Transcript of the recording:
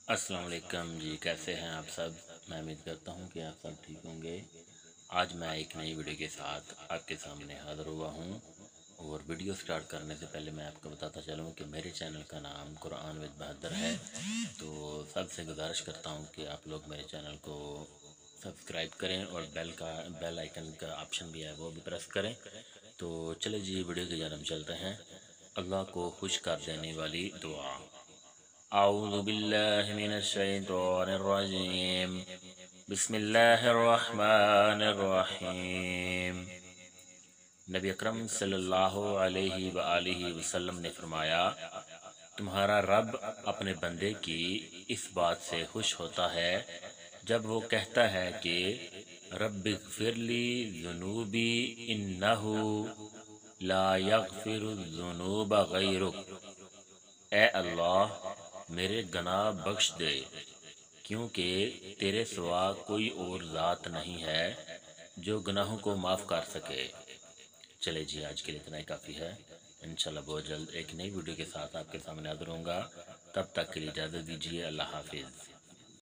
السلام علیکم جی، کیسے ہیں آپ سب؟ میں امید کرتا ہوں کہ آپ سب ٹھیک ہوں گے۔ آج میں ایک نئی ویڈیو کے ساتھ آپ کے سامنے حاضر ہوا ہوں، اور ویڈیو سٹارٹ کرنے سے پہلے میں آپ کو بتاتا چلوں کہ میرے چینل کا نام قرآن وِد بہادر ہے۔ تو سب سے گزارش کرتا ہوں کہ آپ لوگ میرے چینل کو سبسکرائب کریں اور بیل آئیکن کا آپشن بھی ہے وہ بھی پریس کریں۔ تو چلے جی ویڈیو کی جانب چلتے ہیں۔ اللہ کو خوش کر دینے والی دعا۔ اعوذ باللہ من الشیطان الرجیم، بسم اللہ الرحمن الرحیم۔ نبی اکرم صلی اللہ علیہ وآلہ وسلم نے فرمایا، تمہارا رب اپنے بندے کی اس بات سے خوش ہوتا ہے جب وہ کہتا ہے کہ رب اغفر لی ذنوبی انہ لا یغفر الذنوب غیرک، اے اللہ میرے گناہ بخش دے کیونکہ تیرے سوا کوئی اور ذات نہیں ہے جو گناہوں کو معاف کر سکے۔ چلے جی آج کے لیے اتنا ہی کافی ہے۔ انشاءاللہ بہت جلد ایک نئی ویڈیو کے ساتھ آپ کے سامنے حاضر ہوں گا۔ تب تک کے لیے اجازت دیجیے، اللہ حافظ۔